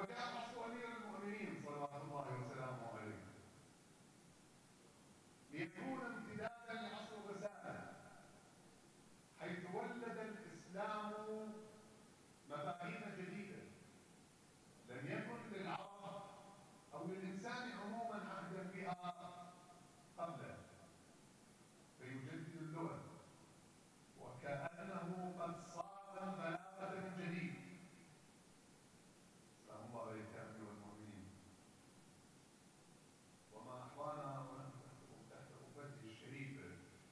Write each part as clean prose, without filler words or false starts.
وجاء عصر أمير المؤمنين صلوات الله وسلامه عليه ليكون امتدادا لعصر الرسالة، حيث ولد الإسلام مفاهيم جديدة لم يكن للعرب أو للإنسان عموما عهدا بها قبله، فيجدد اللغة وكأنه قد صار بلاغة من جديد. سلام الله عليك يا أمير المؤمنين. وما أحوانا ونحن تحت قبته الشريفة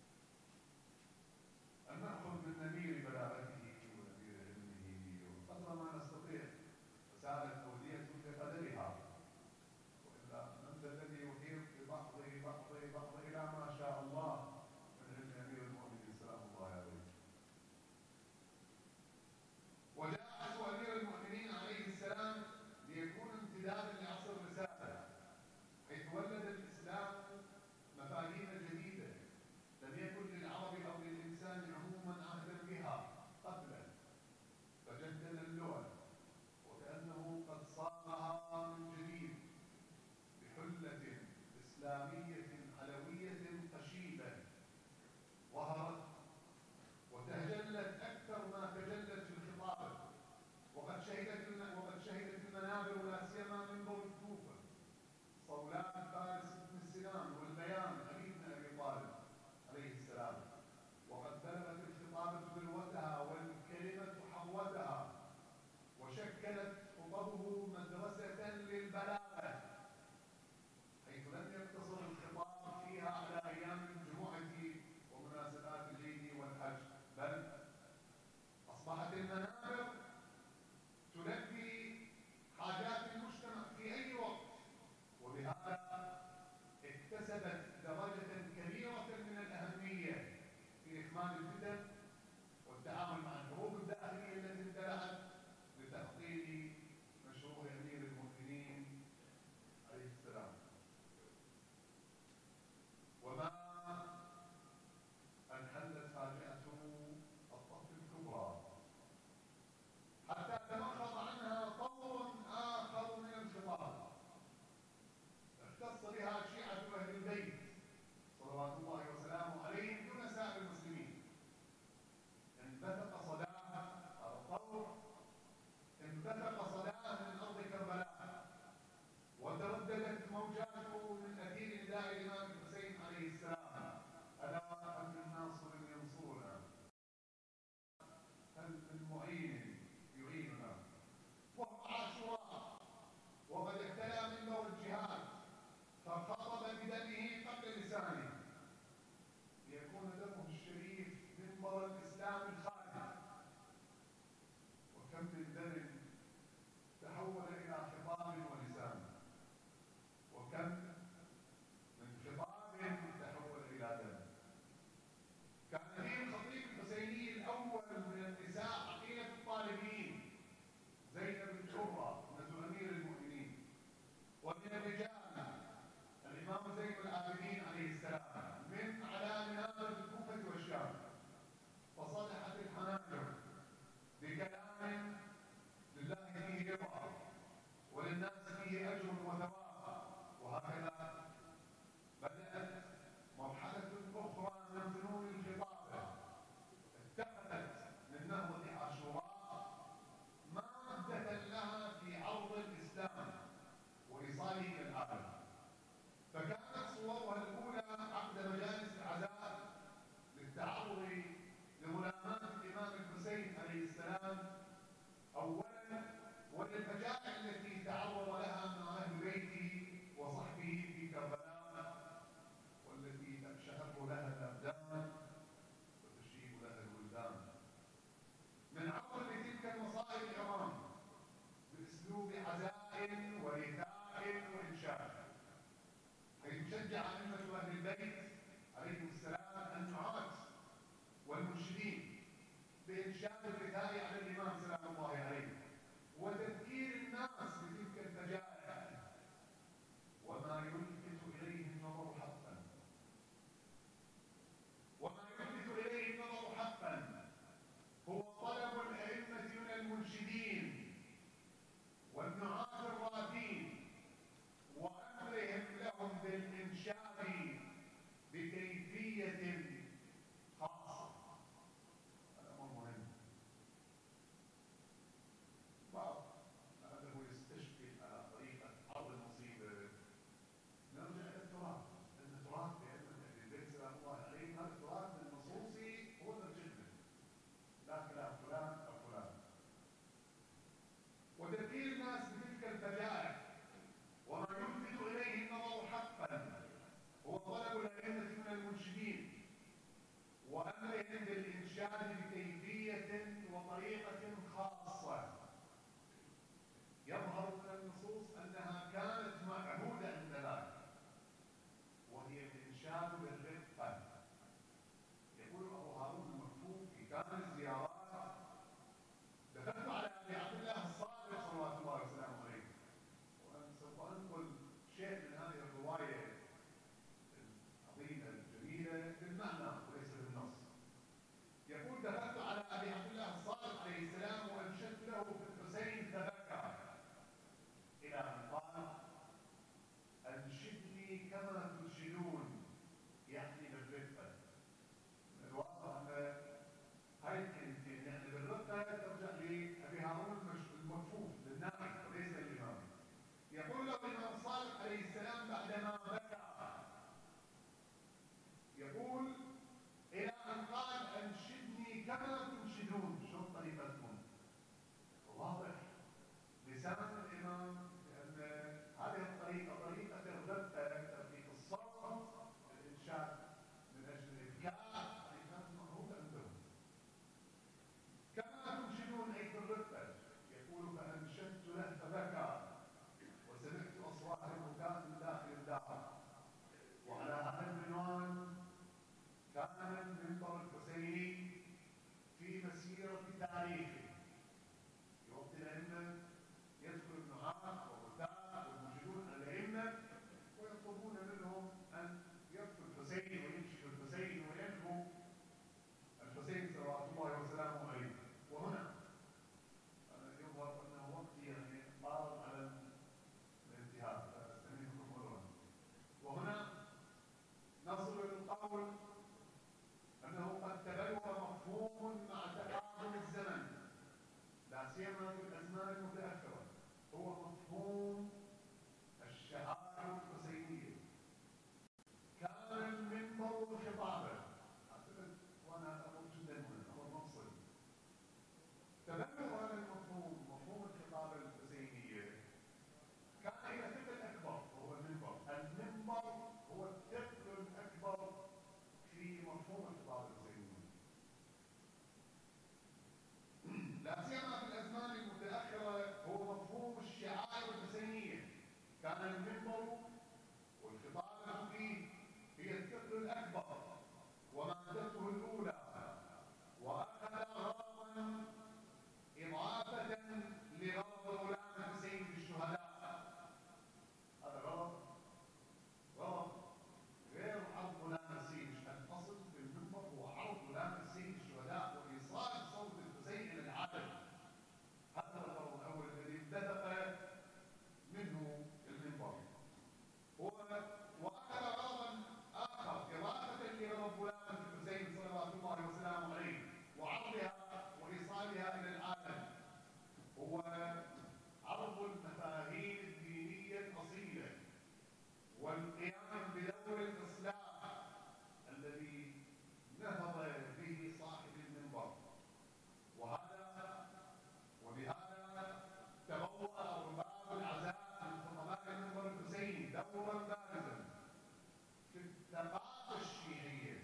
أن نأخذ من نبيل بلاغته ونبيل علمه قدر ما نستطيع، فسالت أودية بقدرها، وإلا أنت الذي يثير ببعض إلى ما شاء الله من علم أمير المؤمنين سلام الله عليه. وجاء عصر أمير المؤمنين عليه السلام ليكون امتدادا لعصر الرسالة، حيث ولد الإسلام مفاهيم جديدة لم يكن للعرب أو للإنسان عموما عهدا بها قبله، فجدد اللغة وكأنه قد صاغها من جديد بحلة إسلامية علوية قشيبة ظهرت وتجلت أكثر ما تجلت في الخطابة، وقد شهدت المنابر لا سيما منبر الكوفة صولان فارس بن السنان والبيان علي بن أبي طالب عليه السلام، وقد بلغت الخطابة ذروتها والكلمة حظوتها، وشكلت خطبه مدرسة للبلاغة، حيث لم يقتصر الخطاب فيها على أيام الجمعة ومناسبات العيد والحج، بل أصبحت المنابر تلبي حاجات المجتمع في أي وقت، وبهذا اكتسبت درجة كبيرة من الأهمية في إكمال الفتن والتعامل مع الحروب الداخلية التي اندلعت لتحقيق مشروع أمير المؤمنين عليه السلام. وما أن حلت فاجأة الطف الكبرى حتى تمخض عنها طور آخر من الخطاب اختص بها شيعة أهل البيت صلوات الله وسلامه عليهم دون سائر المسلمين. انبثق صداها الطور، انبثق صداها من أرض كربلاء، وترددت موجاته من أثير نداء الإمام الحسين عليه السلام: ألا هل من ناصر ينصرنا، هل من معين يعيننا. وهو عاشوراء وقد ابتلى منبر الجهاد فخطب بدمه قبل لسانه ليكون دمه الشريف منبر الإسلام الخالد. وكم من دم تحول إلى خطاب ولسان، وكم من خطاب تحول إلى دم. كان فيه الخطيب الحسيني الأول من النساء عقيلة الطالبين زينب الكبرى ابنة أمير المؤمنين، ومن الرجال الإمام زين العابدين عليه السلام من على منابر الكوفة والشام، فصلحت الحناجر بكلام لله فيه رضا وللناس فيه أجر وثواب. وهكذا بدأت مرحلة أخرى من فنون الخطابة اتخذت من نهضة عاشوراء مادة لها في عرض الإسلام وإيصاله إلى العالم. فكانت صورها الأولى عقد مجالس العزاء للتعرض لغلامات الإمام الحسين عليه السلام أولا، وللفجائع التي تعرض لها مع أهل بيته وصحبه في كربلاء، والتي تقشعر لها الأبدان وتشيب لها الولدان، من عرض لتلك المصائب العظام بأسلوب عزاء ورثاء وإنشاد، حيث شجع أئمة أهل البيت عليهم السلام النعاة والمرشدين بإنشاد الرثاء على الإمام سلام الله عليه وتذكير الناس بتلك الفجائع. وما يلفت إليه النظر حقا، وما يلفت إليه النظر حقا هو طلب الأئمة من المرشدين والنعاة كما تنشدون يعني بالرقة. من الواضح أن هاي الكلمتين يعني بالرقة ترجع لأبي هارون المكفوف للنائب وليس الإمام. يقول له الإمام صالح عليه السلام بعدما بكى، يقول إلى أن قال أنشدني كما تنشدون. شو طريقتكم؟ واضح لسان الإمام بأن هذه الطريقة طريقة الرقة، طريقة الصوت، الإنشاد من أجل الإبكاء، طريقات معروفة عندهم. كما تنشدون أي في الرقة. يقول فأنشدت له فبكى وسمعت أصوات البكاء من داخل الدار. وعلى هذا العنوان كان المنبر الحسيني في مسيرة تاريخه. يوقت الأئمة يدخل النعاة والرتاب والمنشدون الأئمة ويطلبون منهم أن يدخل الحسين وينشد الحسين وينهو الحسين صلوات الله وسلامه عليه. وهنا يظهر أنه وقت يعني قارب على الانتهاء، فأستمعكم مرة. وهنا نصل للقول أنه قد تبلور مفهوم مع تقادم الزمن، لا سيما في الأزمان المتأخرة، هو مفهوم الشعائر الحسينية. كان المنبر خطابا، أعتقد وأنا أقول جدا هنا أمر مفصل. تبلور هذا المفهوم، مفهوم الخطابة الحسينية، كان إلى ثقل أكبر وهو المنبر. المنبر هو الثقل الأكبر في مفهوم الخطابة الحسينية، لا سيما في الأزمان المتأخرة، هو مفهوم الشعائر الحسينية. كان المنبر والخطابة فيه هي الثقل الأكبر ومادته الأولى، وأخذ غرضا إضافة لغرض مولانا الحسين في الشهداء. هذا غرض غير عرض مولانا الحسين. الأصل في المنبر هو عرض مولانا الحسين في الشهداء وإيصال صوت الحسين إلى العالم. هذا هو الغرض الأول الذي انبثق منه المنبر. وأخذ غرضا آخر إضافة لغرض مولانا الحسين صلوات الله وسلامه عليه وعرضها وإيصالها إلى العالم، هو عرض المفاهيم الدينية الأصيلة والقيام بدور الإصلاح الذي نهض به صاحب المنبر. وبهذا تبوأ أرباب العزاء من خطباء المنبر الحسيني دورا بارزا في الثقافة الشيعية.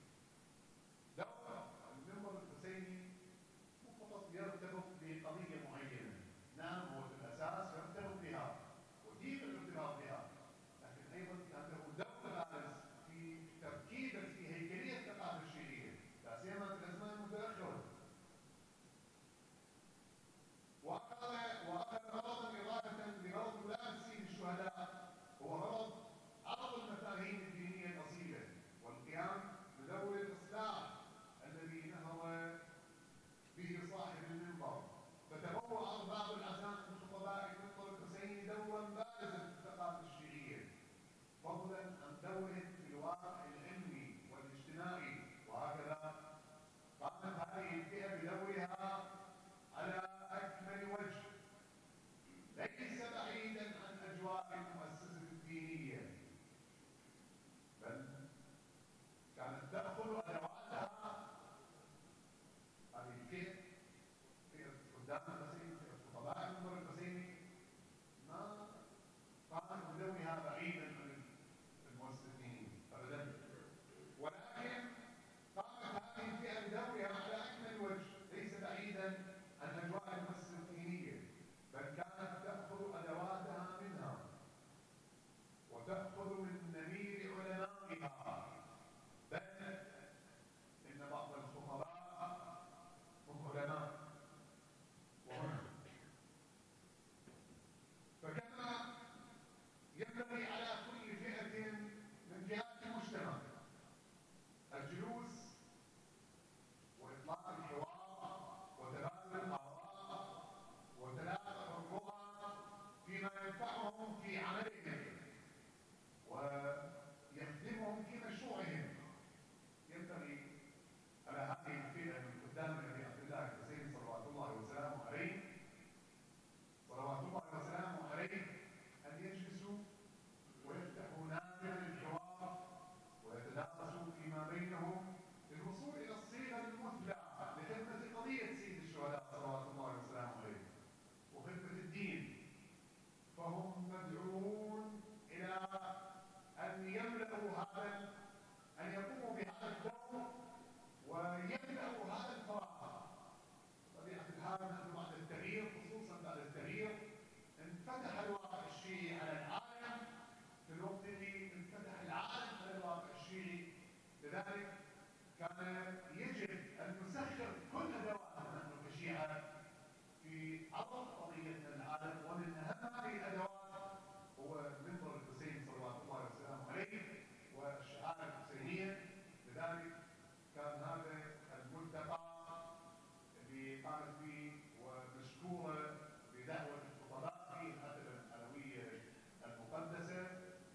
دور المنبر الحسيني مو فقط يرتبط بقضية معينة، نعم هو في الأساس يرتبط بها ودين الارتباط بها، لكن أيضا كان له دور بارز في تركيبة في هيكلية الثقافة الشيعية، لا سيما في الأزمان المتأخرة. وأخذ غرضا إضافة لغرض مولانا الحسين الشهداء، هو غرض عرض المفاهيم الدينية الأصيلة والقيام بدور الإصلاح الذي نهض به صاحب المنبر. فتبوأ أرباب العزاء من خطباء المنبر الحسيني دورا بارزا في الثقافة الشيعية، فضلا عن دورهم في الواقع العلمي والاجتماعي. وهكذا قامت هذه الفئة بدورها على أكمل وجه، ليس بعيدا عن أجواء المؤسسة الدينية، بل كانت تأخذ أدواتها هذه الفئة قدام الحسين، في خطباء المنبر الحسيني، ما قامت بدورها بعيدا عن المؤسسة الدينية أبدا، ولكن قامت هذه الفئة بدورها على أكمل وجه، ليس بعيدا عن أجواء المؤسسة الدينية، بل كانت تأخذ أدواتها منها وتأخذ من نمير علمائها. بل إن بعض الخطباء هم علماء. وهنا فكما ينبغي على كل فئة من فئات المجتمع الجلوس وإطلاق الحوار وتبادل الآراء وتلاقي الرؤى فيما ينفعهم في عملهم ويخدمهم في مشروعهم. ينبغي على هذه الفئة من قدام النبي عبد الله الحسين صلوات الله وسلامه عليه أن يجلسوا ويفتحوا نادر الحوار ويتدارسوا فيما بينهم للوصول إلى الصيغة المثلى لخدمة قضية سيد الشهداء صلوات الله وسلامه عليه وخدمة الدين. فهم مدعوون إلى أن يملأوا أن يقوموا بهذا الدور ويملأوا هذا الفراغ. طبيعة الحال نحن بعد التغيير، خصوصا بعد التغيير، انفتح الواقع الشيعي على العالم في الوقت اللي انفتح العالم على الواقع الشيعي. لذلك كان يجب أن نسخر كل أدواتنا نحن كشيعة في عرض قضيتنا للعالم، ومن أهم هذه الأدوات هو منبر الحسين صلوات الله وسلامه عليه والشعائر الحسينية. لذلك كان هذا الملتقى اللي قامت به ومشكورة بدعوة الخطباء في الحفلة العلوية المقدسة،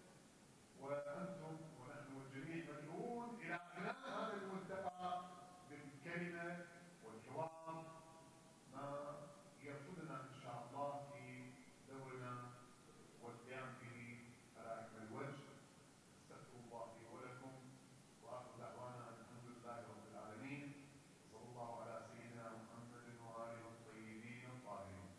وأنتم ونحن الجميع مدعوون إلى إعلان هذا الملتقى بالكلمة والحوار ما يرفضنا إن شاء الله في دورنا والقيام به على أكمل وجه. استغفر الله لي ولكم، وآخر دعوانا الحمد لله رب العالمين، وصلى الله على سيدنا محمد وآله الطيبين الطاهرين.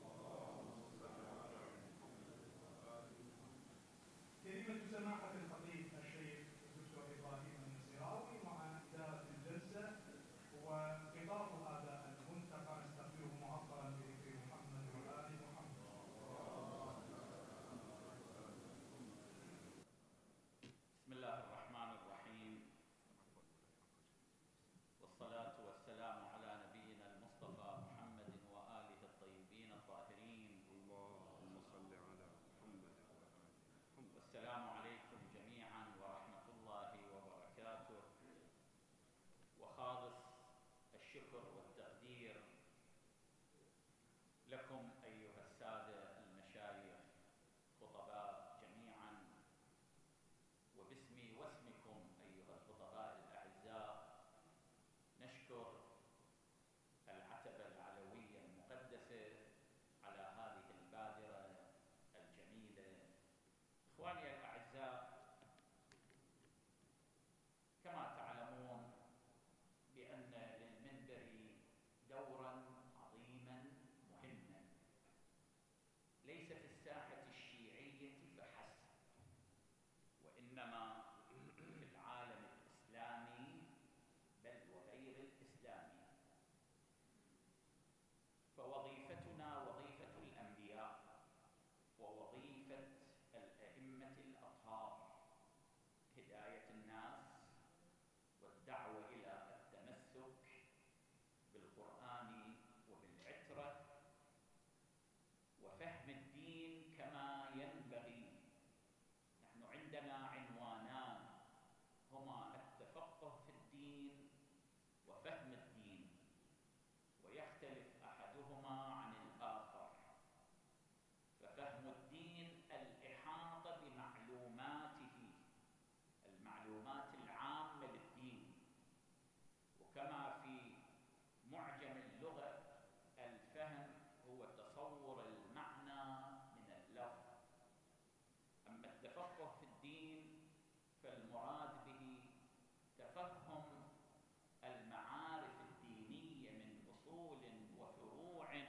كلمة سماحة الخطيب الشيخ الدكتور إبراهيم النصيراوي مع إدارة الجلسة وخطاب هذا الملتقى نستقبله معطرا بذكر محمد وآل محمد. بسم الله الرحمن الرحيم، والصلاة والسلام على نبينا المصطفى محمد وآله الطيبين الطاهرين. اللهم صل على محمد. والسلام عليكم جميعا ورحمة الله وبركاته، وخالص الشكر والتقدير لكم أيها السادة المشايخ خطباء جميعا، وباسمي واسمكم أيها الخطباء الأعزاء نشكر العتبة العلوية المقدسة على هذه البادرة الجميلة. إخواني الأعزاء، كما تعلمون بأن للمنبر دورا عظيما مهما، ليس في الساحة الشيعية فحسب، وإنما في العالم الإسلامي بل وغير الإسلامي. فوظيفتنا وظيفة الأنبياء ووظيفة الأئمة الأطهار هداية الناس والدعوة إلى التمسك بالقرآن وبالعترة وفهم الدين كما ينبغي. نحن عندنا عنوانان هما التفقه في الدين وفهم الدين، ويختلف أحدهما عن الآخر. ففهم الدين الإحاطة بمعلوماته، المعلومات العامة للدين، وكما في معجم اللغة الفهم هو تصور المعنى من اللفظ. أما التفقه في الدين فالمراد به تفهم المعارف الدينية من أصول وفروع.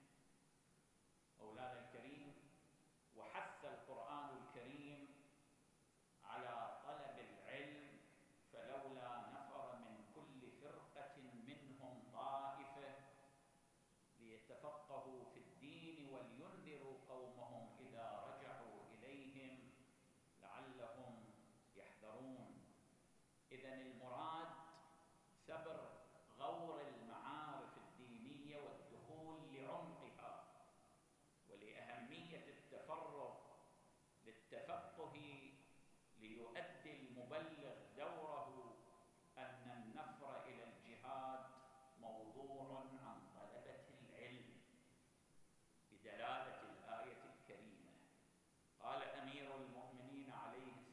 مولانا الكريم وحث القرآن الكريم على طلب العلم، فلولا نفر من كل فرقة منهم طائفة ليتفقهوا في الدين ولينذروا قومهم إذا رجعوا إليهم لعلهم يحذرون. إذن المراد سبر غور المعارف الدينية والدخول لعمقها ولأهمية التفرغ للتفقه ليؤدي المبلغ دوره. أن النفر إلى الجهاد موضوع عن طلبة العلم بدلالة الآية الكريمة. قال أمير المؤمنين عليه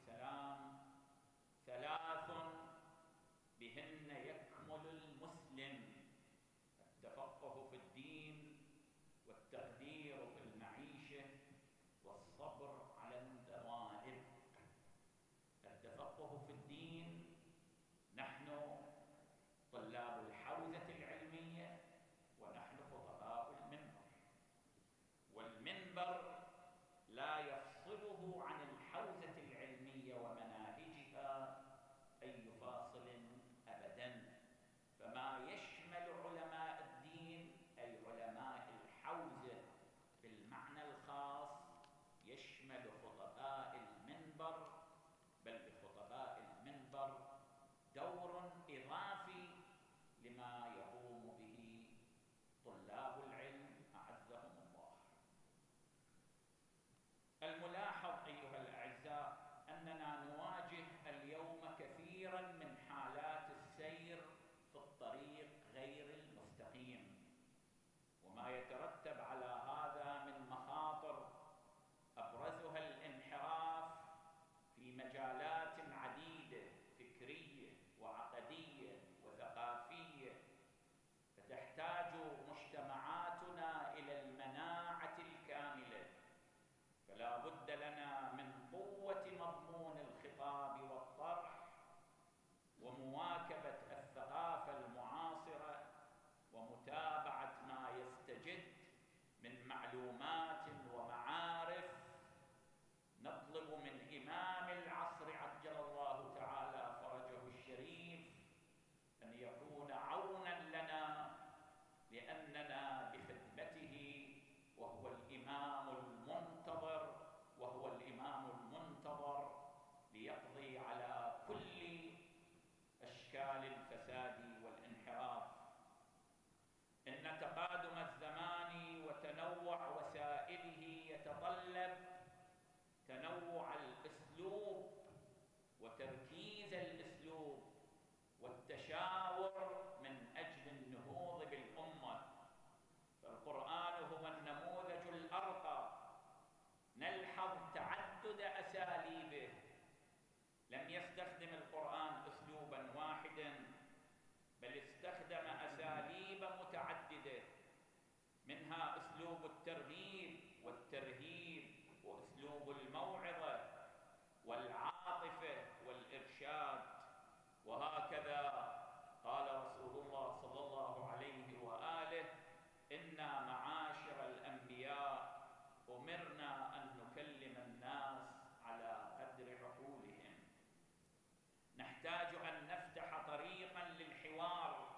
الترغيب والترهيب وأسلوب الموعظة والعاطفة والإرشاد. وهكذا قال رسول الله صلى الله عليه وآله: إنا معاشر الأنبياء أمرنا أن نكلم الناس على قدر عقولهم. نحتاج أن نفتح طريقا للحوار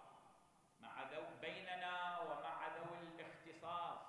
بيننا ومع ذوي الاختصاص،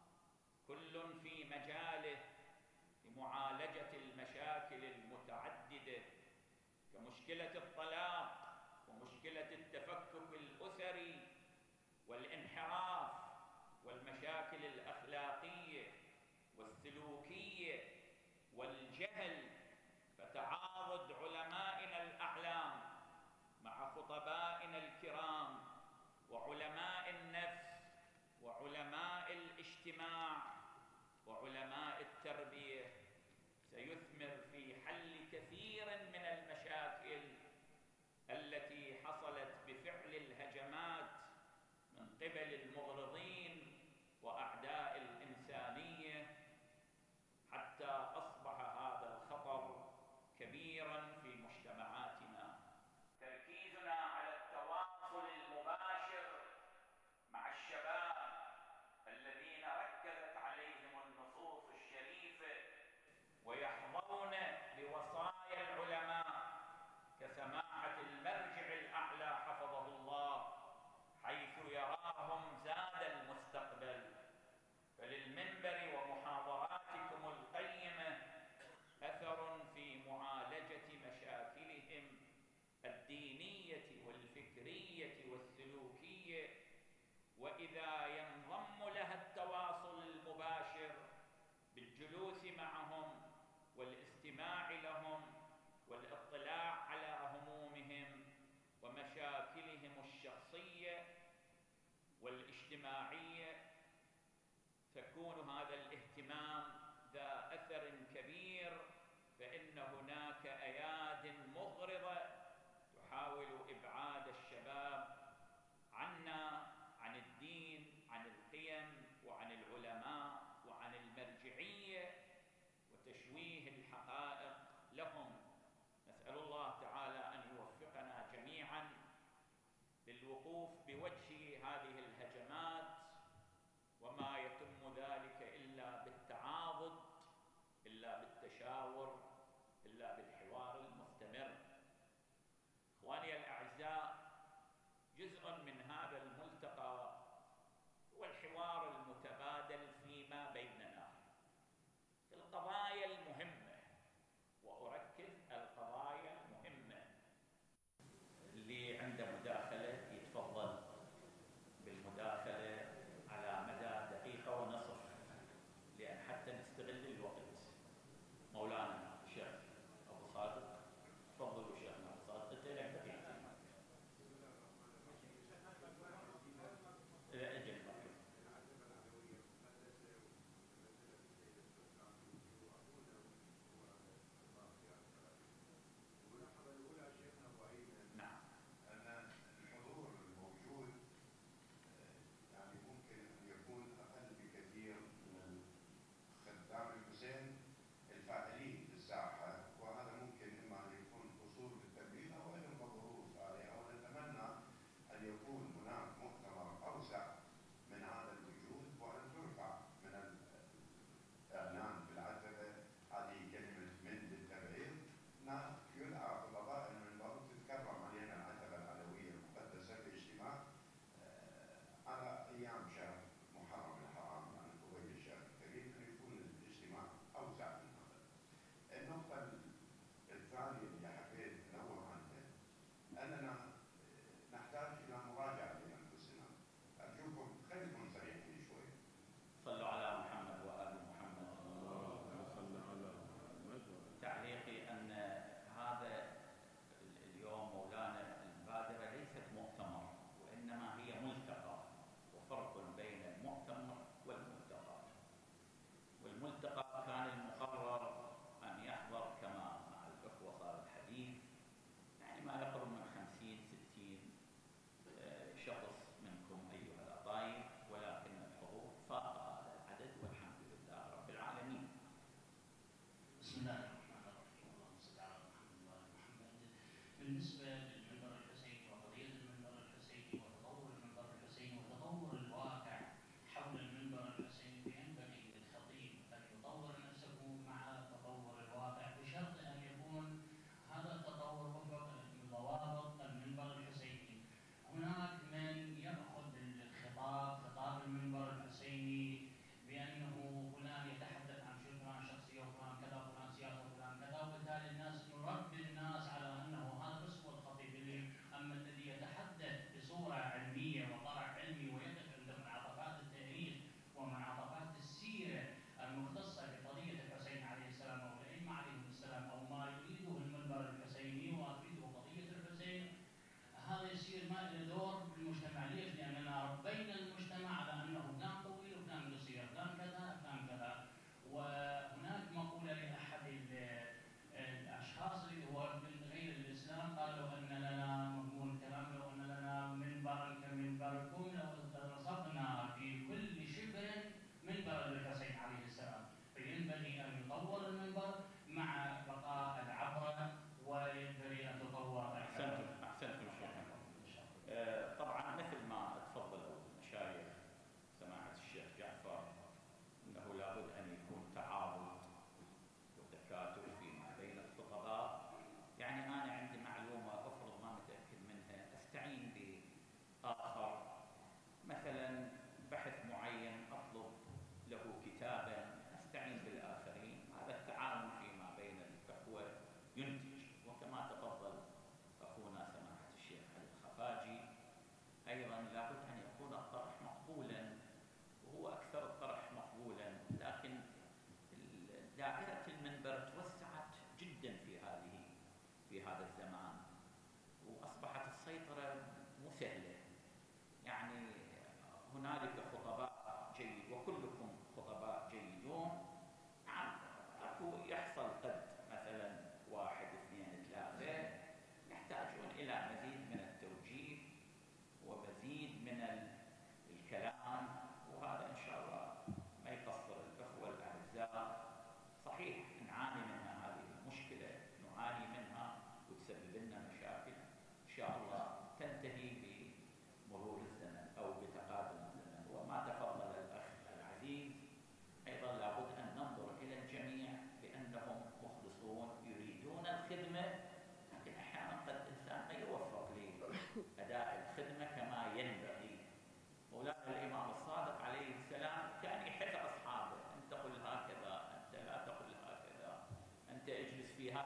كل في مجاله، لمعالجة المشاكل المتعددة كمشكلة الطلاق ومشكلة التفكك الأسري والانحراف والمشاكل الأخلاقية والسلوكية والجهل. فتعارض علمائنا الأعلام مع خطبائنا الكرام وعلماء النفس وعلماء الاجتماع وعلماء التربية سيثمر في حل كثير من المشاكل التي حصلت بفعل الهجمات من قبل المغرضين وأعداء الإنسانية، حتى أصبح هذا الخطر كبيرا في مجتمعاتنا. تركيزنا على التواصل المباشر مع الشباب الذين ركزت عليهم النصوص الشريفة ويحظون بوصايا العلماء كسماحة المرجع الأعلى حفظه الله، حيث يراهم زاد المستقبل. فللمنبر ومحاضراتكم القيمة أثر في معالجة مشاكلهم الدينية والفكرية والسلوكية، وإذا ينضم لها التواصل المباشر بالجلوس معهم والاستماع لهم والاطلاع على همومهم ومشاكلهم الشخصية والاجتماعية، فيكون هذا الاهتمام ذا أثر كبير. فإن هناك أياد مغرضة تحاول إبعاد الشباب عنا، عن الدين، عن القيم، وعن العلماء، وعن المرجعية، وتشويه الحقائق لهم. نسأل الله تعالى أن يوفقنا جميعا للوقوف بوجه هذه الهجمات، وما يتم ذلك إلا بالتعاضد، إلا بالتشاور، إلا بالحوار المستمر. إخواني الأعزاء، جزء من هذا الملتقى هو الحوار المتبادل فيما بيننا في القضايا المهمة، وأركز القضايا المهمة. اللي عنده مداخلة يتفضل.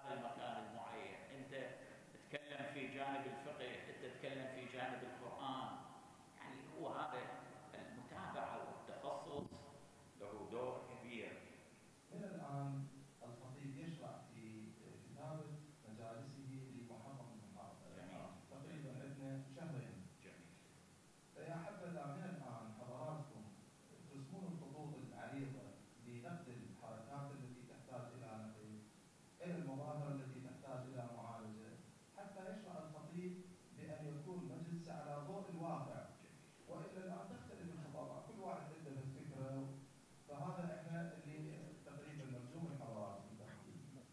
هذا المكان المعين. أنت تتكلم في جانب الفقه، أنت تتكلم في جانب القرآن. يعني هو هذا المتابعة والتخصص له دور كبير. إلى الآن الخطيب يشرع في كتابة مجالسه لمحرم المحافظة. جميل. تقريبا عندنا شهرين. جميل. فيا حبذا من الآن حضراتكم ترسمون الخطوط العريضة لنقد الحركات التي تحتاج إلى نقد، إلى المظاهر التي تحتاج إلى معالجة، حتى يشرع الخطيب بأن يكون مجلس على ضوء الواقع. وإلا الآن تختلف الخطابات، كل واحد عنده الفكرة، فهذا احنا اللي تقريبا ملزوم من حضراتكم تحديدا.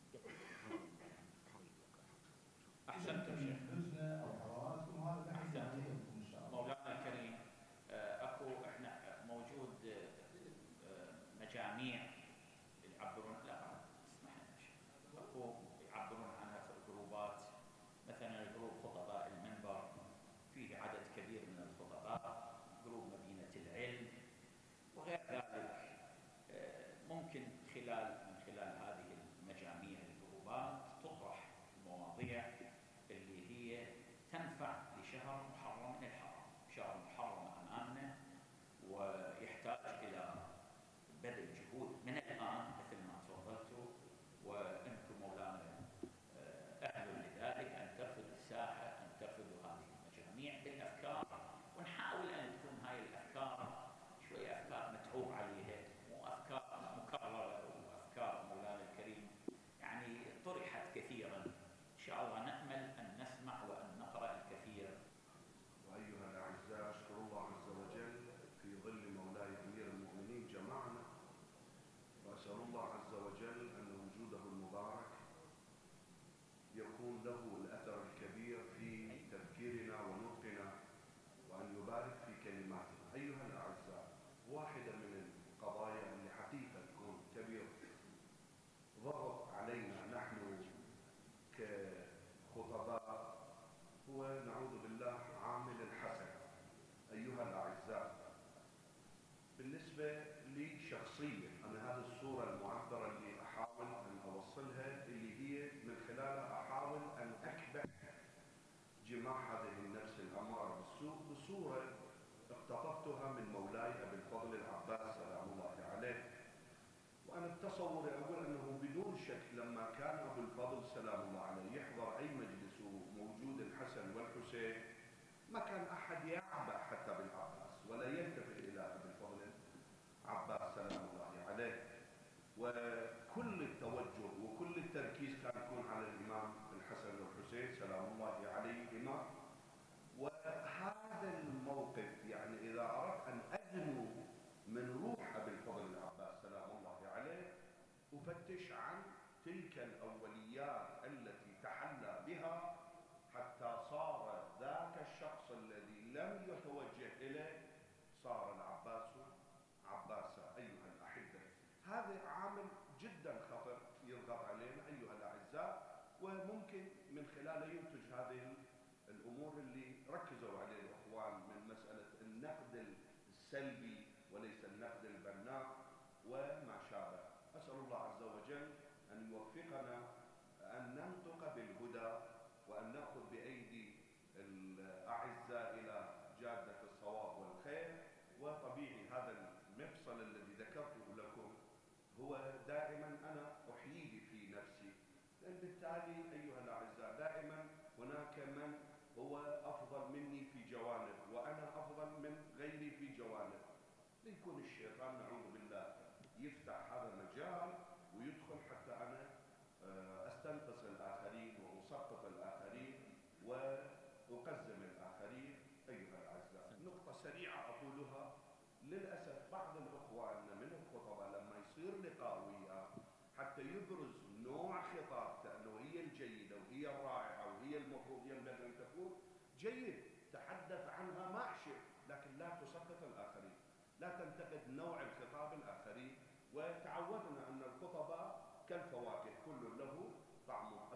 أحسنتم شيخ. لجنة أو حضراتكم هذا بحث عليكم إن شاء الله. مولانا الكريم، اكو احنا موجود مجاميع يعبرون، لا اسمح لنا شيء، اكو يعبرون عنها في الجروبات، مثلا جروب خطباء المنبر فيه عدد كبير من الخطباء، جروب مدينة العلم وغير ذلك. ممكن من خلال هذه المجاميع الجروبات تطرح المواضيع اللي هي تنفع لشهر محرم من الحرام. شهر محرم أمامنا ويحتاج إلى بذل جهود من الآن مثل ما تفضلتوا، وأنتم مولانا أهل لذلك، أن ترفضوا الساحة، أن ترفضوا هذه المجاميع بالأفكار، ونحاول أن تكون هاي الأفكار شوية أفكار متعوب عليها، مو أفكار مكررة وأفكار مولانا الكريم يعني طرحت كثيرا. إن شاء الله نأمل أن نسمع وأن نقرأ الكثير. وأيها الأعزاء، أشكر الله عز وجل في ظل مولاي أمير المؤمنين جمعنا، وأسأل الله عز وجل أن وجوده المبارك يكون له الأثر الكبير في تفكيرنا ونطقنا، وأن يبارك في كلماتنا. أيها الأعزاء، واحدة من القضايا اللي حقيقة تكون كبير ضغط علينا نحن كخطباء هو نعوذ بالله عامل الحسد. أيها الأعزاء، بالنسبة لي شخصيا أنا هذه الصورة المعبرة اللي أحاول أن أوصلها، اللي هي من خلالها أحاول أن أكبح جماح هذه النفس الأمارة بالسوء بصورة اقتطفتها من مولاي أبي الفضل العباس سلام الله عليه. وأنا بتصوري أقول أنه بدون شك لما كان أبو الفضل سلام الله عليه يحضر أي مجلس وموجود الحسن والحسين، ما كان أحد يعبأ حتى بالعباس ولا يلتفت إلى أبي الفضل عباس سلام الله عليه، وكل التوجه وكل التركيز كان يكون على الإمام الحسن والحسين سلام الله عليهما. وهذا الموقف يعني إذا أردت أن أدنو من روح أبي الفضل العباس سلام الله عليه أفتش عن تلك الأوليات التي تحلى بها حتى صار ذاك الشخص الذي لم يتوجه إليه صار العباس عباسا. أيها الأحبة، هذا عامل جدا خطر يضغط علينا أيها الأعزاء، وممكن من خلاله ينتج هذه الأمور اللي ركزوا عليه الأخوان من مسألة النقد السلبي وليس النقد البناء وما شابه. أسأل الله عز وجل أن يوفقنا أن ننطق بالهدى وأن نأخذ بأيدي الأعزاء إلى جادة الصواب والخير. وطبيعي هذا المفصل الذي ذكرته لكم هو دائما أنا أحييه في نفسي، لأن بالتالي أيها الأعزاء دائما هناك من هو أفضل مني في جوانب وأنا أفضل من غيري في جوانب، ليكون الشيطان نعوذ بالله يفتح هذا المجال ويدخل حتى أنا أستنقص الآخرين وأسقط الآخرين وأقزم الآخرين. أيها الأعزاء، نقطة سريعة أقولها، للأسف بعض الإخوان من الخطباء لما يصير لقاء وياه حتى يبرز نوع خطابته أنه هي الجيدة وهي الرائعة وهي المفروض ينبغي أن تكون جيد، تحدث عنها ما أشئ، لكن لا تسقط الآخرين، لا تنتقد نوع الخطاب الآخرين. وتعودنا أن الخطباء كالفواكه كل له طعمه.